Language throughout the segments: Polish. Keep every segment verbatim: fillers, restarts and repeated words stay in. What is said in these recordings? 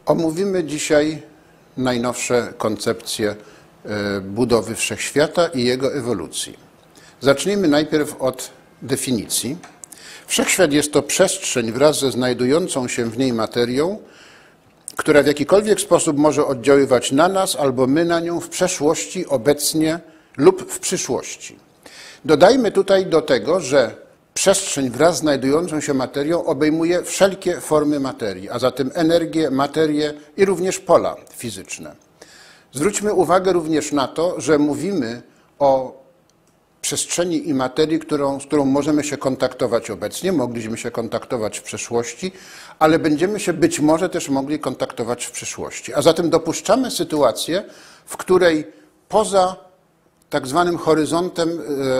Omówimy dzisiaj najnowsze koncepcje budowy wszechświata i jego ewolucji. Zacznijmy najpierw od definicji. Wszechświat jest to przestrzeń wraz ze znajdującą się w niej materią, która w jakikolwiek sposób może oddziaływać na nas albo my na nią w przeszłości, obecnie lub w przyszłości. Dodajmy tutaj do tego, że przestrzeń wraz z znajdującą się materią obejmuje wszelkie formy materii, a zatem energię, materię i również pola fizyczne. Zwróćmy uwagę również na to, że mówimy o przestrzeni i materii, którą, z którą możemy się kontaktować obecnie, mogliśmy się kontaktować w przeszłości, ale będziemy się być może też mogli kontaktować w przyszłości. A zatem dopuszczamy sytuację, w której poza tak zwanym horyzontem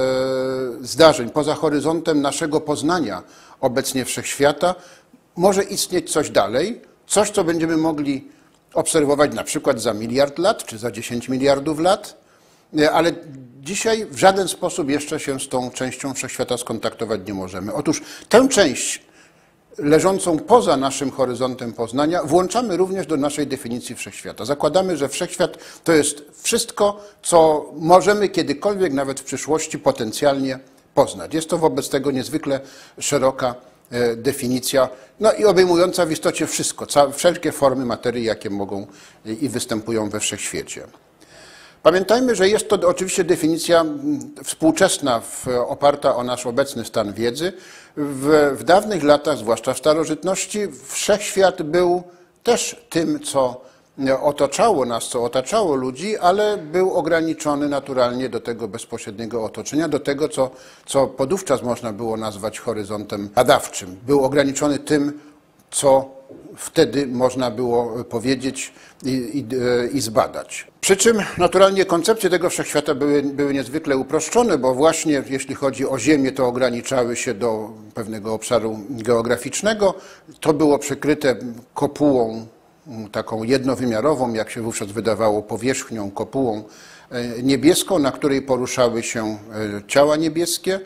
e, zdarzeń, poza horyzontem naszego poznania obecnie wszechświata, może istnieć coś dalej, coś, co będziemy mogli obserwować na przykład za miliard lat, czy za dziesięć miliardów lat, ale dzisiaj w żaden sposób jeszcze się z tą częścią wszechświata skontaktować nie możemy. Otóż tę część leżącą poza naszym horyzontem poznania włączamy również do naszej definicji wszechświata. Zakładamy, że wszechświat to jest wszystko, co możemy kiedykolwiek, nawet w przyszłości, potencjalnie poznać. Jest to wobec tego niezwykle szeroka definicja, no i obejmująca w istocie wszystko, wszelkie formy materii, jakie mogą i występują we wszechświecie. Pamiętajmy, że jest to oczywiście definicja współczesna, oparta o nasz obecny stan wiedzy. W, w dawnych latach, zwłaszcza w starożytności, wszechświat był też tym, co otaczało nas, co otaczało ludzi, ale był ograniczony naturalnie do tego bezpośredniego otoczenia, do tego, co, co podówczas można było nazwać horyzontem badawczym. Był ograniczony tym, co wtedy można było powiedzieć i, i, i zbadać. Przy czym naturalnie koncepcje tego wszechświata były, były niezwykle uproszczone, bo właśnie jeśli chodzi o Ziemię, to ograniczały się do pewnego obszaru geograficznego. To było przykryte kopułą taką jednowymiarową, jak się wówczas wydawało, powierzchnią, kopułą niebieską, na której poruszały się ciała niebieskie.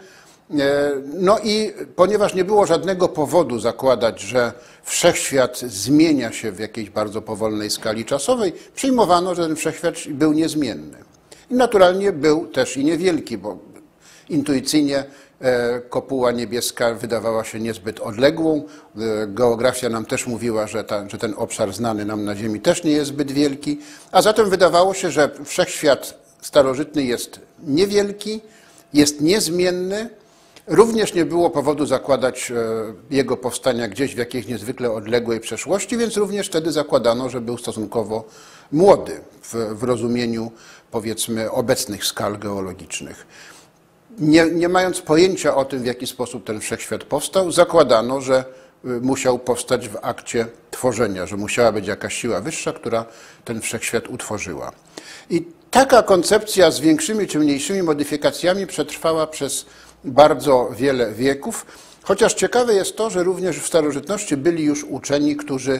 No i ponieważ nie było żadnego powodu zakładać, że wszechświat zmienia się w jakiejś bardzo powolnej skali czasowej, przyjmowano, że ten wszechświat był niezmienny. I naturalnie był też i niewielki, bo intuicyjnie kopuła niebieska wydawała się niezbyt odległą. Geografia nam też mówiła, że, ta, że ten obszar znany nam na Ziemi też nie jest zbyt wielki, a zatem wydawało się, że wszechświat starożytny jest niewielki, jest niezmienny. Również nie było powodu zakładać jego powstania gdzieś w jakiejś niezwykle odległej przeszłości, więc również wtedy zakładano, że był stosunkowo młody w, w rozumieniu, powiedzmy, obecnych skal geologicznych. Nie, nie mając pojęcia o tym, w jaki sposób ten wszechświat powstał, zakładano, że musiał powstać w akcie tworzenia, że musiała być jakaś siła wyższa, która ten wszechświat utworzyła. I taka koncepcja z większymi czy mniejszymi modyfikacjami przetrwała przez bardzo wiele wieków, chociaż ciekawe jest to, że również w starożytności byli już uczeni, którzy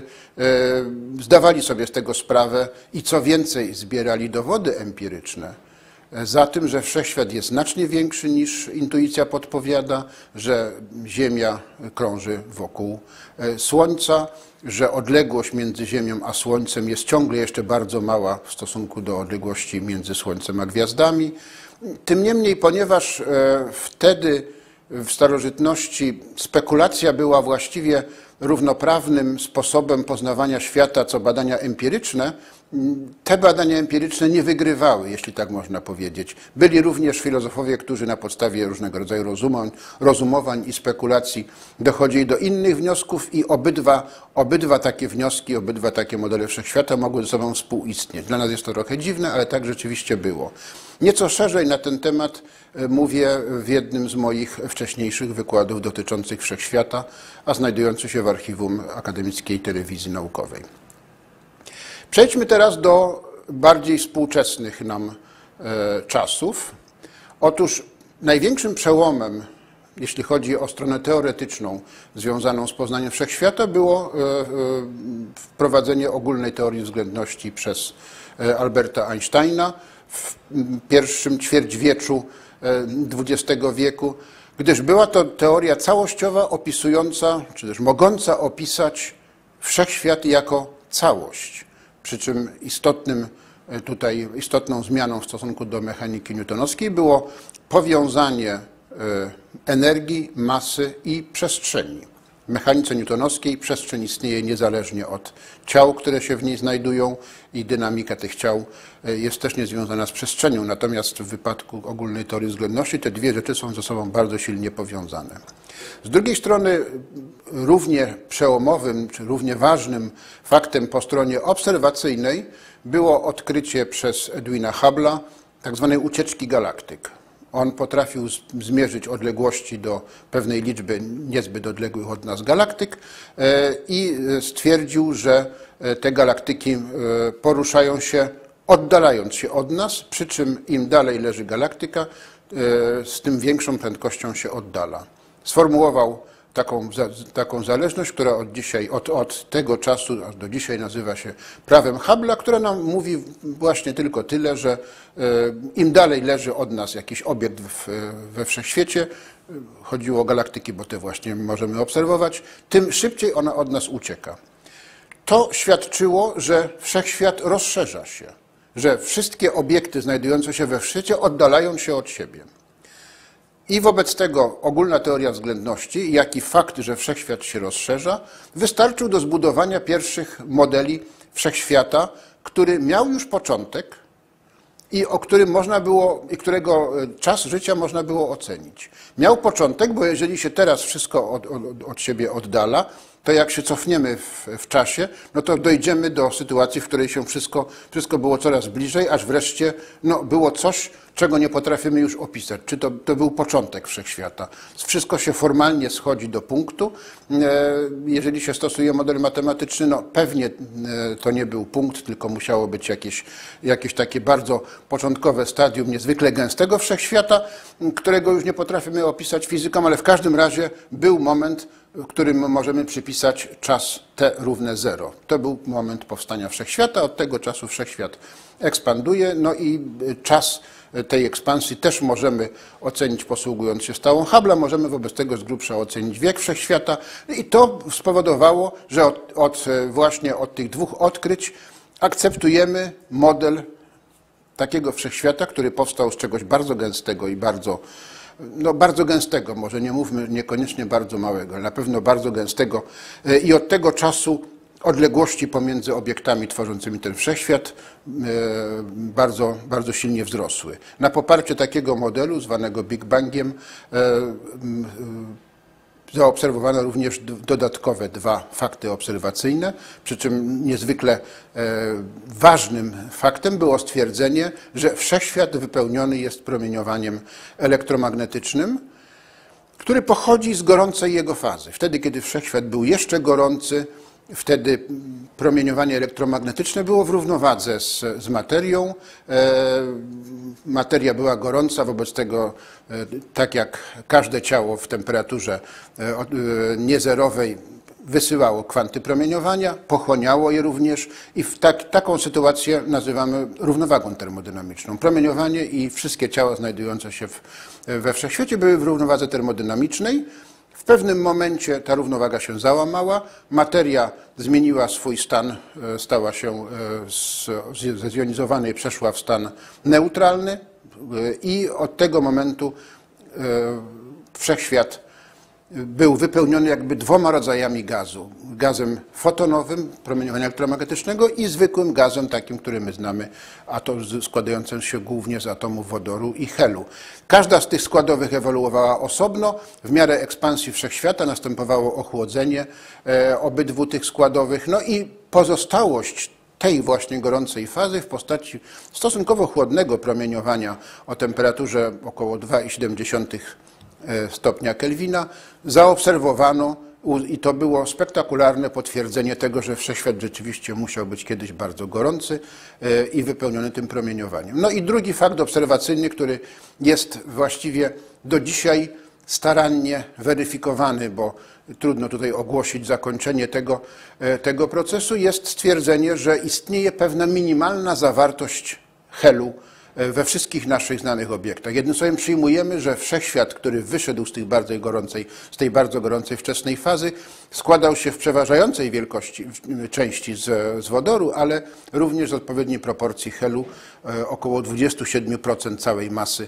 zdawali sobie z tego sprawę i co więcej zbierali dowody empiryczne za tym, że wszechświat jest znacznie większy niż intuicja podpowiada, że Ziemia krąży wokół Słońca, że odległość między Ziemią a Słońcem jest ciągle jeszcze bardzo mała w stosunku do odległości między Słońcem a gwiazdami. Tym niemniej, ponieważ wtedy w starożytności spekulacja była właściwie równoprawnym sposobem poznawania świata co badania empiryczne, te badania empiryczne nie wygrywały, jeśli tak można powiedzieć. Byli również filozofowie, którzy na podstawie różnego rodzaju rozumowań, rozumowań i spekulacji dochodzili do innych wniosków i obydwa, obydwa takie wnioski, obydwa takie modele wszechświata mogły ze sobą współistnieć. Dla nas jest to trochę dziwne, ale tak rzeczywiście było. Nieco szerzej na ten temat mówię w jednym z moich wcześniejszych wykładów dotyczących wszechświata, a znajdujących się w archiwum Akademickiej Telewizji Naukowej. Przejdźmy teraz do bardziej współczesnych nam czasów. Otóż największym przełomem, jeśli chodzi o stronę teoretyczną związaną z poznaniem wszechświata, było wprowadzenie ogólnej teorii względności przez Alberta Einsteina w pierwszym ćwierćwieczu dwudziestego wieku, gdyż była to teoria całościowa opisująca, czy też mogąca opisać wszechświat jako całość. Przy czym istotnym tutaj, istotną zmianą w stosunku do mechaniki newtonowskiej było powiązanie energii, masy i przestrzeni. W mechanice newtonowskiej przestrzeń istnieje niezależnie od ciał, które się w niej znajdują i dynamika tych ciał jest też niezwiązana z przestrzenią. Natomiast w wypadku ogólnej teorii względności te dwie rzeczy są ze sobą bardzo silnie powiązane. Z drugiej strony równie przełomowym czy równie ważnym faktem po stronie obserwacyjnej było odkrycie przez Edwina Hubble'a tak zwanej ucieczki galaktyk. On potrafił zmierzyć odległości do pewnej liczby niezbyt odległych od nas galaktyk i stwierdził, że te galaktyki poruszają się oddalając się od nas, przy czym im dalej leży galaktyka, z tym większą prędkością się oddala. Sformułował taką, taką zależność, która od, dzisiaj, od, od tego czasu aż do dzisiaj nazywa się prawem Hubble'a, która nam mówi właśnie tylko tyle, że im dalej leży od nas jakiś obiekt w, we wszechświecie, chodziło o galaktyki, bo te właśnie możemy obserwować, tym szybciej ona od nas ucieka. To świadczyło, że wszechświat rozszerza się, że wszystkie obiekty znajdujące się we wszechświecie oddalają się od siebie. I wobec tego ogólna teoria względności, jak i fakt, że wszechświat się rozszerza, wystarczył do zbudowania pierwszych modeli wszechświata, który miał już początek i o którym można było, i którego czas życia można było ocenić. Miał początek, bo jeżeli się teraz wszystko od, od, od siebie oddala, to jak się cofniemy w, w czasie, no to dojdziemy do sytuacji, w której się wszystko, wszystko było coraz bliżej, aż wreszcie no, było coś, czego nie potrafimy już opisać. Czy to, to był początek wszechświata. Wszystko się formalnie schodzi do punktu. Jeżeli się stosuje model matematyczny, no pewnie to nie był punkt, tylko musiało być jakieś, jakieś takie bardzo początkowe stadium niezwykle gęstego wszechświata, którego już nie potrafimy opisać fizyką, ale w każdym razie był moment, w którym możemy przypisać czas t równe zero. To był moment powstania wszechświata, od tego czasu wszechświat ekspanduje, no i czas tej ekspansji też możemy ocenić posługując się stałą Hubble'a, możemy wobec tego z grubsza ocenić wiek wszechświata i to spowodowało, że od, od, właśnie od tych dwóch odkryć akceptujemy model takiego wszechświata, który powstał z czegoś bardzo gęstego i bardzo No bardzo gęstego, może nie mówmy niekoniecznie bardzo małego, ale na pewno bardzo gęstego i od tego czasu odległości pomiędzy obiektami tworzącymi ten wszechświat bardzo, bardzo silnie wzrosły. Na poparcie takiego modelu, zwanego Big Bangiem, zaobserwowano również dodatkowe dwa fakty obserwacyjne, przy czym niezwykle ważnym faktem było stwierdzenie, że wszechświat wypełniony jest promieniowaniem elektromagnetycznym, który pochodzi z gorącej jego fazy. Wtedy, kiedy wszechświat był jeszcze gorący, wtedy promieniowanie elektromagnetyczne było w równowadze z, z materią. Materia była gorąca, wobec tego tak jak każde ciało w temperaturze niezerowej wysyłało kwanty promieniowania, pochłaniało je również i w tak, taką sytuację nazywamy równowagą termodynamiczną. Promieniowanie i wszystkie ciała znajdujące się w, we wszechświecie były w równowadze termodynamicznej. W pewnym momencie ta równowaga się załamała, materia zmieniła swój stan, stała się z, ze zjonizowanej, przeszła w stan neutralny i od tego momentu wszechświat był wypełniony jakby dwoma rodzajami gazu. Gazem fotonowym, promieniowania elektromagnetycznego i zwykłym gazem takim, który my znamy, atom, składającym się głównie z atomów wodoru i helu. Każda z tych składowych ewoluowała osobno. W miarę ekspansji wszechświata następowało ochłodzenie e, obydwu tych składowych. No i pozostałość tej właśnie gorącej fazy w postaci stosunkowo chłodnego promieniowania o temperaturze około dwa przecinek siedem stopnia Kelwina zaobserwowano i to było spektakularne potwierdzenie tego, że wszechświat rzeczywiście musiał być kiedyś bardzo gorący i wypełniony tym promieniowaniem. No i drugi fakt obserwacyjny, który jest właściwie do dzisiaj starannie weryfikowany, bo trudno tutaj ogłosić zakończenie tego, tego procesu, jest stwierdzenie, że istnieje pewna minimalna zawartość helu we wszystkich naszych znanych obiektach. Jednym słowem przyjmujemy, że wszechświat, który wyszedł z tej bardzo gorącej, z tej bardzo gorącej wczesnej fazy, składał się w przeważającej wielkości części z, z wodoru, ale również z odpowiedniej proporcji helu, około dwadzieścia siedem procent całej masy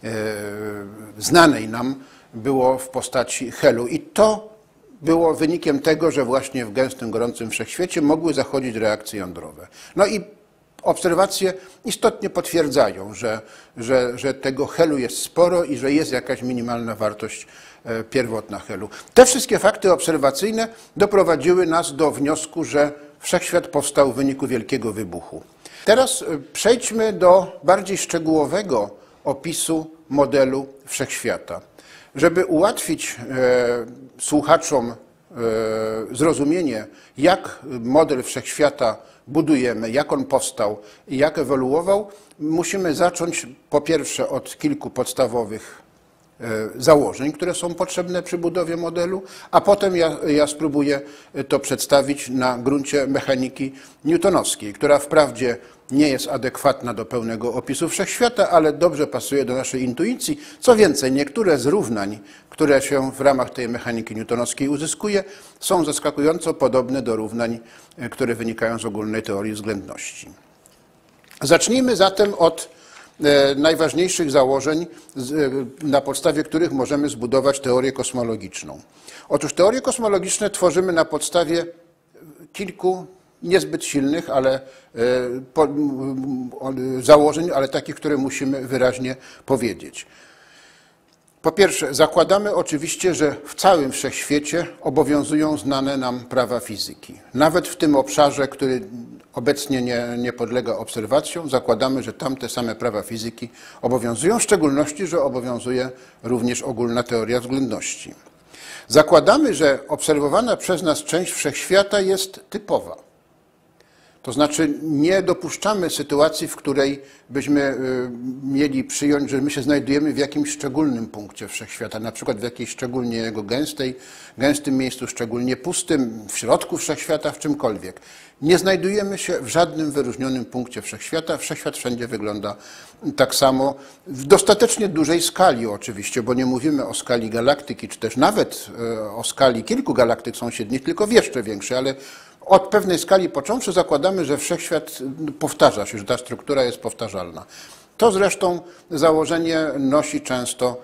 znanej nam było w postaci helu. I to było wynikiem tego, że właśnie w gęstym, gorącym wszechświecie mogły zachodzić reakcje jądrowe. No i obserwacje istotnie potwierdzają, że, że, że tego helu jest sporo i że jest jakaś minimalna wartość pierwotna helu. Te wszystkie fakty obserwacyjne doprowadziły nas do wniosku, że wszechświat powstał w wyniku wielkiego wybuchu. Teraz przejdźmy do bardziej szczegółowego opisu modelu wszechświata. Żeby ułatwić e, słuchaczom e, zrozumienie, jak model wszechświata budujemy, jak on powstał i jak ewoluował, musimy zacząć po pierwsze od kilku podstawowych e, założeń, które są potrzebne przy budowie modelu, a potem ja, ja spróbuję to przedstawić na gruncie mechaniki newtonowskiej, która wprawdzie nie jest adekwatna do pełnego opisu wszechświata, ale dobrze pasuje do naszej intuicji. Co więcej, niektóre z równań, które się w ramach tej mechaniki newtonowskiej uzyskuje, są zaskakująco podobne do równań, które wynikają z ogólnej teorii względności. Zacznijmy zatem od najważniejszych założeń, na podstawie których możemy zbudować teorię kosmologiczną. Otóż teorie kosmologiczne tworzymy na podstawie kilku niezbyt silnych, ale po, założeń, ale takich, które musimy wyraźnie powiedzieć. Po pierwsze, zakładamy oczywiście, że w całym wszechświecie obowiązują znane nam prawa fizyki. Nawet w tym obszarze, który obecnie nie, nie podlega obserwacjom, zakładamy, że tam te same prawa fizyki obowiązują, w szczególności, że obowiązuje również ogólna teoria względności. Zakładamy, że obserwowana przez nas część wszechświata jest typowa. To znaczy nie dopuszczamy sytuacji, w której byśmy mieli przyjąć, że my się znajdujemy w jakimś szczególnym punkcie wszechświata, na przykład w jakiejś szczególnie jego gęstej, gęstym miejscu, szczególnie pustym, w środku wszechświata, w czymkolwiek. Nie znajdujemy się w żadnym wyróżnionym punkcie wszechświata. Wszechświat wszędzie wygląda tak samo, w dostatecznie dużej skali oczywiście, bo nie mówimy o skali galaktyki, czy też nawet o skali kilku galaktyk sąsiednich, tylko w jeszcze większej, ale od pewnej skali począwszy zakładamy, że wszechświat powtarza się, że ta struktura jest powtarzalna. To zresztą założenie nosi często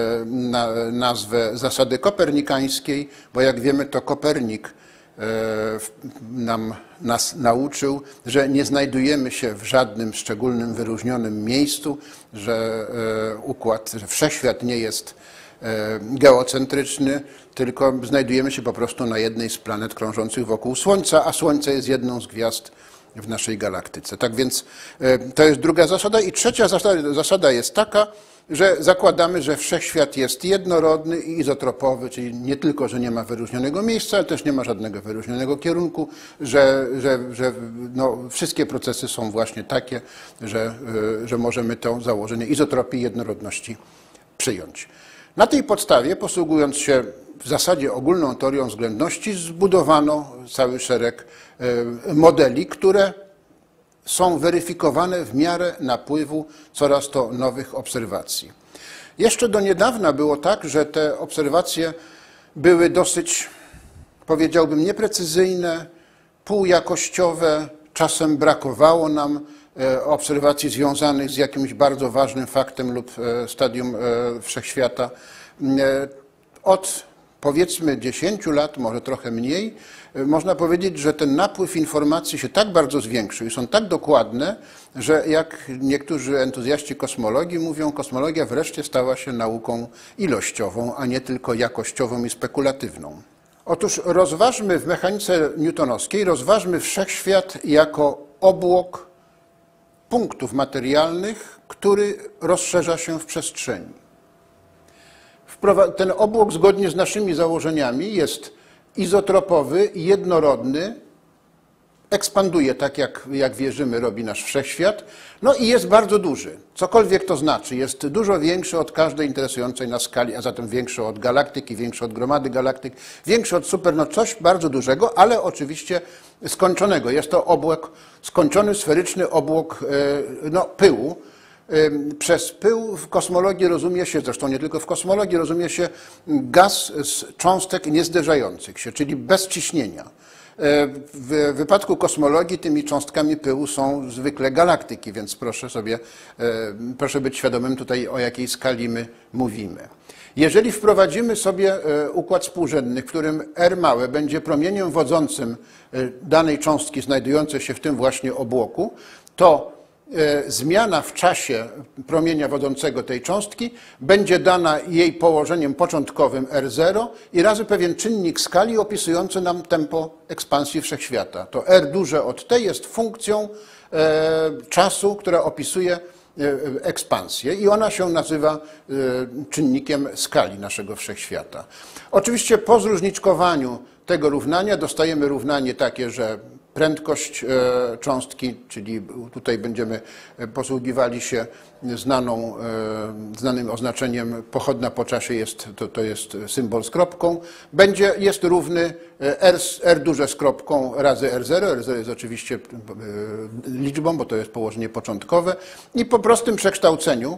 nazwę zasady kopernikańskiej, bo jak wiemy, to Kopernik nam, nas nauczył, że nie znajdujemy się w żadnym szczególnym, wyróżnionym miejscu, że układ, że wszechświat nie jest geocentryczny, tylko znajdujemy się po prostu na jednej z planet krążących wokół Słońca, a Słońce jest jedną z gwiazd w naszej galaktyce. Tak więc to jest druga zasada. I trzecia zasada, zasada jest taka, że zakładamy, że wszechświat jest jednorodny i izotropowy, czyli nie tylko, że nie ma wyróżnionego miejsca, ale też nie ma żadnego wyróżnionego kierunku, że, że, że no, wszystkie procesy są właśnie takie, że, że możemy to założenie izotropii jednorodności przyjąć. Na tej podstawie, posługując się w zasadzie ogólną teorią względności, zbudowano cały szereg modeli, które są weryfikowane w miarę napływu coraz to nowych obserwacji. Jeszcze do niedawna było tak, że te obserwacje były dosyć, powiedziałbym, nieprecyzyjne, półjakościowe, czasem brakowało nam obserwacji związanych z jakimś bardzo ważnym faktem lub stadium wszechświata. Od powiedzmy dziesięciu lat, może trochę mniej, można powiedzieć, że ten napływ informacji się tak bardzo zwiększył i są tak dokładne, że jak niektórzy entuzjaści kosmologii mówią, kosmologia wreszcie stała się nauką ilościową, a nie tylko jakościową i spekulatywną. Otóż rozważmy w mechanice newtonowskiej, rozważmy wszechświat jako obłok punktów materialnych, który rozszerza się w przestrzeni. Ten obłok zgodnie z naszymi założeniami jest izotropowy, jednorodny, ekspanduje tak, jak, jak wierzymy, robi nasz wszechświat, no i jest bardzo duży. Cokolwiek to znaczy, jest dużo większy od każdej interesującej nas skali, a zatem większy od galaktyki, większy od gromady galaktyk, większy od super, no coś bardzo dużego, ale oczywiście skończonego. Jest to obłok, skończony, sferyczny obłok no, pyłu, Przez pył w kosmologii rozumie się, zresztą nie tylko w kosmologii, rozumie się gaz z cząstek niezderzających się, czyli bez ciśnienia. W wypadku kosmologii tymi cząstkami pyłu są zwykle galaktyki, więc proszę sobie, proszę być świadomym tutaj, o jakiej skali my mówimy. Jeżeli wprowadzimy sobie układ współrzędny, w którym R małe będzie promieniem wodzącym danej cząstki znajdującej się w tym właśnie obłoku, to zmiana w czasie promienia wodzącego tej cząstki będzie dana jej położeniem początkowym R zero i razy pewien czynnik skali opisujący nam tempo ekspansji wszechświata. To R duże od T jest funkcją e, czasu, która opisuje e, ekspansję i ona się nazywa e, czynnikiem skali naszego wszechświata. Oczywiście po zróżniczkowaniu tego równania dostajemy równanie takie, że prędkość cząstki, czyli tutaj będziemy posługiwali się znaną, znanym oznaczeniem pochodna po czasie, jest, to, to jest symbol z kropką, będzie, jest równy R, R duże z kropką razy R zero. R zero jest oczywiście liczbą, bo to jest położenie początkowe i po prostym przekształceniu,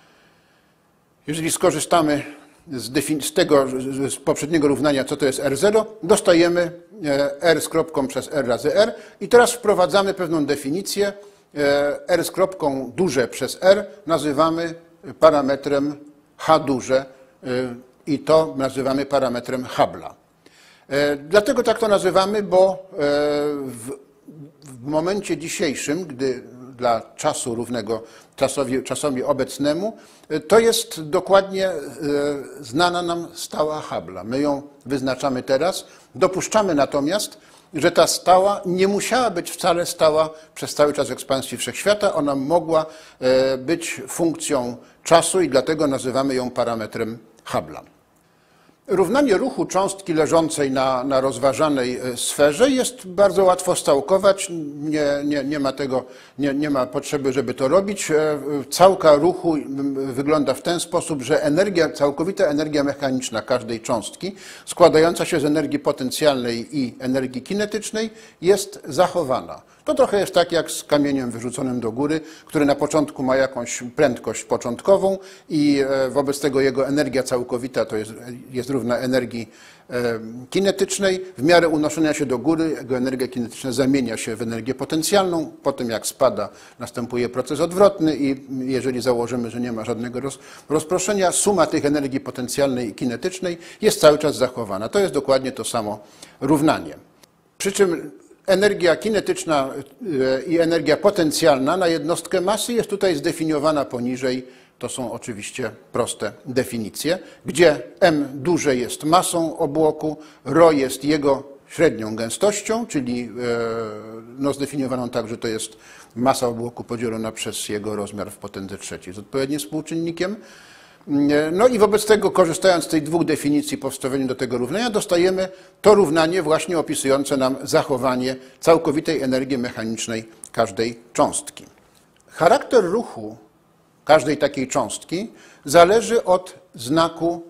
jeżeli skorzystamy z, z tego, z poprzedniego równania, co to jest R zero, dostajemy R z kropką przez R razy R i teraz wprowadzamy pewną definicję. R z kropką duże przez R nazywamy parametrem H duże i to nazywamy parametrem Hubble'a. Dlatego tak to nazywamy, bo w, w momencie dzisiejszym, gdy dla czasu równego czasowi, czasowi obecnemu, to jest dokładnie znana nam stała Hubble'a. My ją wyznaczamy teraz. Dopuszczamy natomiast, że ta stała nie musiała być wcale stała przez cały czas ekspansji wszechświata. Ona mogła być funkcją czasu i dlatego nazywamy ją parametrem Hubble'a. Równanie ruchu cząstki leżącej na, na rozważanej sferze jest bardzo łatwo stałkować, nie, nie, nie, ma tego, nie, nie ma potrzeby, żeby to robić. Całka ruchu wygląda w ten sposób, że energia, całkowita energia mechaniczna każdej cząstki, składająca się z energii potencjalnej i energii kinetycznej, jest zachowana. To trochę jest tak jak z kamieniem wyrzuconym do góry, który na początku ma jakąś prędkość początkową i wobec tego jego energia całkowita to jest, jest równa energii kinetycznej. W miarę unoszenia się do góry jego energia kinetyczna zamienia się w energię potencjalną. Potem jak spada, następuje proces odwrotny i jeżeli założymy, że nie ma żadnego roz, rozproszenia, suma tych energii potencjalnej i kinetycznej jest cały czas zachowana. To jest dokładnie to samo równanie. Przy czym energia kinetyczna i energia potencjalna na jednostkę masy jest tutaj zdefiniowana poniżej. To są oczywiście proste definicje, gdzie M duże jest masą obłoku, ρ jest jego średnią gęstością, czyli no, zdefiniowaną tak, że to jest masa obłoku podzielona przez jego rozmiar w potędze trzeciej z odpowiednim współczynnikiem. No i wobec tego, korzystając z tych dwóch definicji po wstawieniu do tego równania, dostajemy to równanie właśnie opisujące nam zachowanie całkowitej energii mechanicznej każdej cząstki. Charakter ruchu każdej takiej cząstki zależy od znaku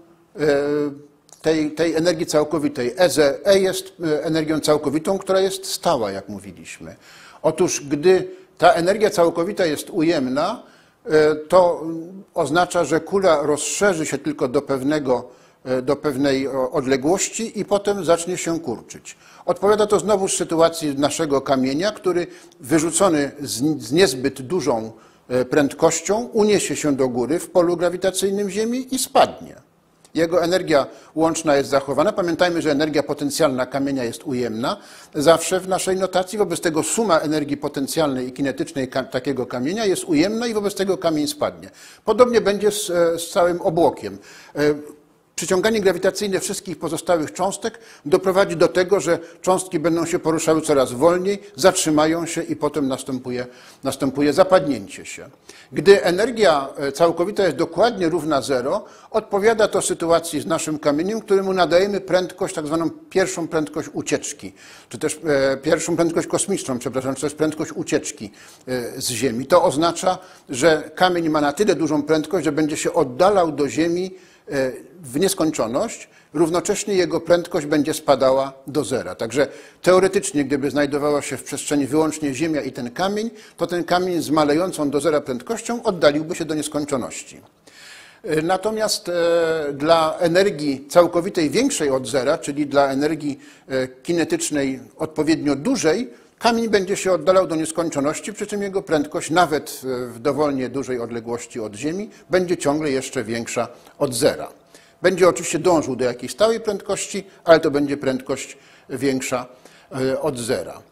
tej, tej energii całkowitej. E jest energią całkowitą, która jest stała, jak mówiliśmy. Otóż gdy ta energia całkowita jest ujemna, to oznacza, że kula rozszerzy się tylko do, pewnego, do pewnej odległości i potem zacznie się kurczyć. Odpowiada to znowu z sytuacji naszego kamienia, który wyrzucony z, z niezbyt dużą prędkością uniesie się do góry w polu grawitacyjnym Ziemi i spadnie. Jego energia łączna jest zachowana. Pamiętajmy, że energia potencjalna kamienia jest ujemna zawsze w naszej notacji. Wobec tego suma energii potencjalnej i kinetycznej takiego kamienia jest ujemna i wobec tego kamień spadnie. Podobnie będzie z, z całym obłokiem. Przyciąganie grawitacyjne wszystkich pozostałych cząstek doprowadzi do tego, że cząstki będą się poruszały coraz wolniej, zatrzymają się i potem następuje, następuje zapadnięcie się. Gdy energia całkowita jest dokładnie równa zero, odpowiada to sytuacji z naszym kamieniem, któremu nadajemy prędkość, tak zwaną pierwszą prędkość ucieczki, czy też e, pierwszą prędkość kosmiczną, przepraszam, czy też prędkość ucieczki e, z Ziemi. To oznacza, że kamień ma na tyle dużą prędkość, że będzie się oddalał do Ziemi w nieskończoność, równocześnie jego prędkość będzie spadała do zera. Także teoretycznie, gdyby znajdowała się w przestrzeni wyłącznie Ziemia i ten kamień, to ten kamień z malejącą do zera prędkością oddaliłby się do nieskończoności. Natomiast dla energii całkowitej większej od zera, czyli dla energii kinetycznej odpowiednio dużej, kamień będzie się oddalał do nieskończoności, przy czym jego prędkość nawet w dowolnie dużej odległości od Ziemi będzie ciągle jeszcze większa od zera. Będzie oczywiście dążył do jakiejś stałej prędkości, ale to będzie prędkość większa od zera.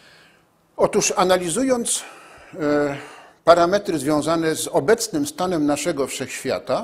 Otóż analizując parametry związane z obecnym stanem naszego wszechświata,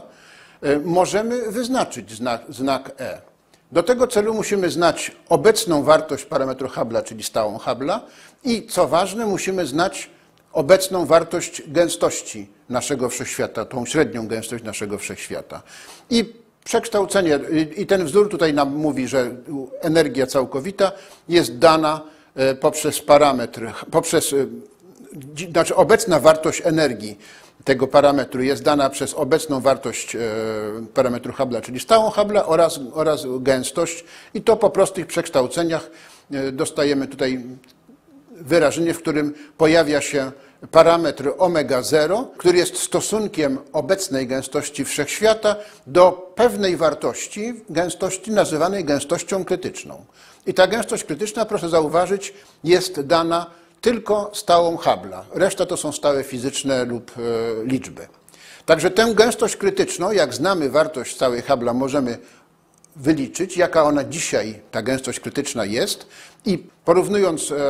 możemy wyznaczyć znak, znak E. Do tego celu musimy znać obecną wartość parametru Hubble'a, czyli stałą Hubble'a i co ważne, musimy znać obecną wartość gęstości naszego wszechświata, tą średnią gęstość naszego wszechświata. I przekształcenie, i ten wzór tutaj nam mówi, że energia całkowita jest dana poprzez parametr, poprzez, znaczy obecna wartość energii tego parametru jest dana przez obecną wartość parametru Hubble'a, czyli stałą Hubble'a oraz, oraz gęstość i to po prostych przekształceniach dostajemy tutaj wyrażenie, w którym pojawia się parametr omega zero, który jest stosunkiem obecnej gęstości wszechświata do pewnej wartości, gęstości nazywanej gęstością krytyczną. I ta gęstość krytyczna, proszę zauważyć, jest dana tylko stałą Hubble'a. Reszta to są stałe fizyczne lub e, liczby. Także tę gęstość krytyczną, jak znamy wartość stałej Hubble'a, możemy wyliczyć, jaka ona dzisiaj, ta gęstość krytyczna jest i porównując e,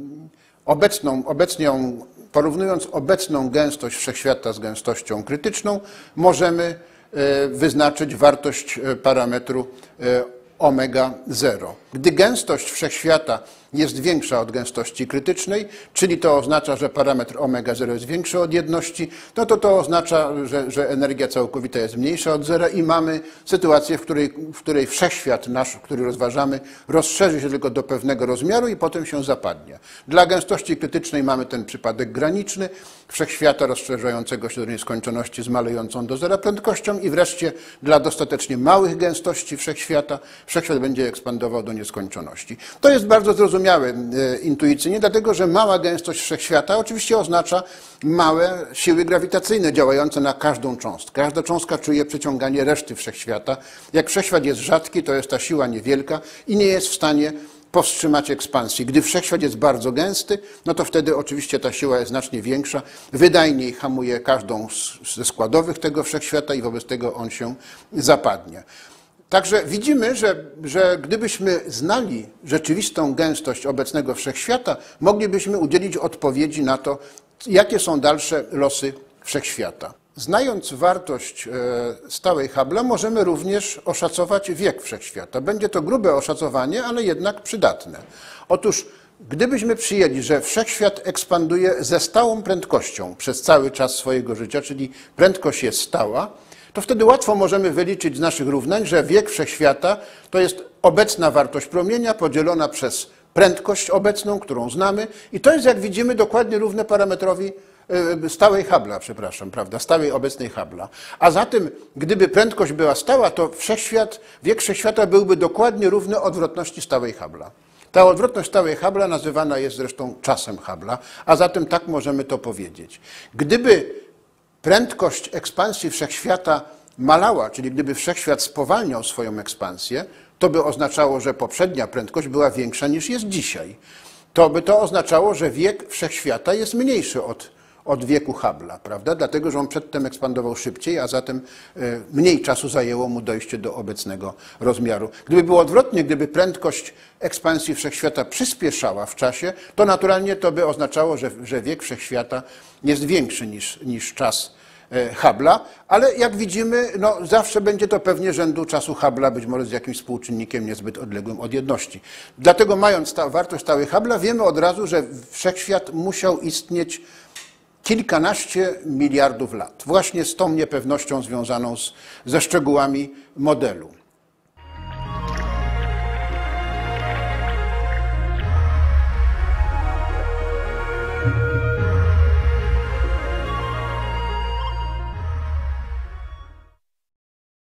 obecną, obecnie porównując obecną gęstość wszechświata z gęstością krytyczną, możemy e, wyznaczyć wartość parametru e, omega zero. Gdy gęstość wszechświata jest większa od gęstości krytycznej, czyli to oznacza, że parametr omega zero jest większy od jedności, no to to oznacza, że, że energia całkowita jest mniejsza od zera i mamy sytuację, w której, w której wszechświat nasz, który rozważamy, rozszerzy się tylko do pewnego rozmiaru i potem się zapadnie. Dla gęstości krytycznej mamy ten przypadek graniczny, wszechświata rozszerzającego się do nieskończoności z malejącą do zera prędkością i wreszcie dla dostatecznie małych gęstości wszechświata, wszechświat będzie ekspandował do nieskończoności. To jest bardzo zrozumiałe intuicyjnie, dlatego że mała gęstość wszechświata oczywiście oznacza małe siły grawitacyjne działające na każdą cząstkę. Każda cząstka czuje przyciąganie reszty wszechświata. Jak wszechświat jest rzadki, to jest ta siła niewielka i nie jest w stanie powstrzymać ekspansji. Gdy wszechświat jest bardzo gęsty, no to wtedy oczywiście ta siła jest znacznie większa, wydajniej hamuje każdą ze składowych tego wszechświata i wobec tego on się zapadnie. Także widzimy, że, że gdybyśmy znali rzeczywistą gęstość obecnego wszechświata, moglibyśmy udzielić odpowiedzi na to, jakie są dalsze losy wszechświata. Znając wartość stałej Hubble'a, możemy również oszacować wiek wszechświata. Będzie to grube oszacowanie, ale jednak przydatne. Otóż, gdybyśmy przyjęli, że wszechświat ekspanduje ze stałą prędkością przez cały czas swojego życia, czyli prędkość jest stała, to wtedy łatwo możemy wyliczyć z naszych równań, że wiek wszechświata to jest obecna wartość promienia podzielona przez prędkość obecną, którą znamy i to jest, jak widzimy, dokładnie równe parametrowi stałej Hubble'a, przepraszam, prawda, stałej obecnej Hubble'a. A zatem, gdyby prędkość była stała, to wszechświat, wiek wszechświata byłby dokładnie równy odwrotności stałej Hubble'a. Ta odwrotność stałej Hubble'a nazywana jest zresztą czasem Hubble'a, a zatem tak możemy to powiedzieć. Gdyby prędkość ekspansji wszechświata malała, czyli gdyby wszechświat spowalniał swoją ekspansję, to by oznaczało, że poprzednia prędkość była większa niż jest dzisiaj. To by to oznaczało, że wiek wszechświata jest mniejszy od, od wieku Hubble'a, prawda? Dlatego, że on przedtem ekspandował szybciej, a zatem mniej czasu zajęło mu dojście do obecnego rozmiaru. Gdyby było odwrotnie, gdyby prędkość ekspansji wszechświata przyspieszała w czasie, to naturalnie to by oznaczało, że, że wiek wszechświata jest większy niż, niż czas Hubble'a, ale jak widzimy, no, zawsze będzie to pewnie rzędu czasu Hubble'a, być może z jakimś współczynnikiem niezbyt odległym od jedności. Dlatego, mając ta wartość stałej Hubble'a, wiemy od razu, że wszechświat musiał istnieć kilkanaście miliardów lat, właśnie z tą niepewnością związaną z, ze szczegółami modelu.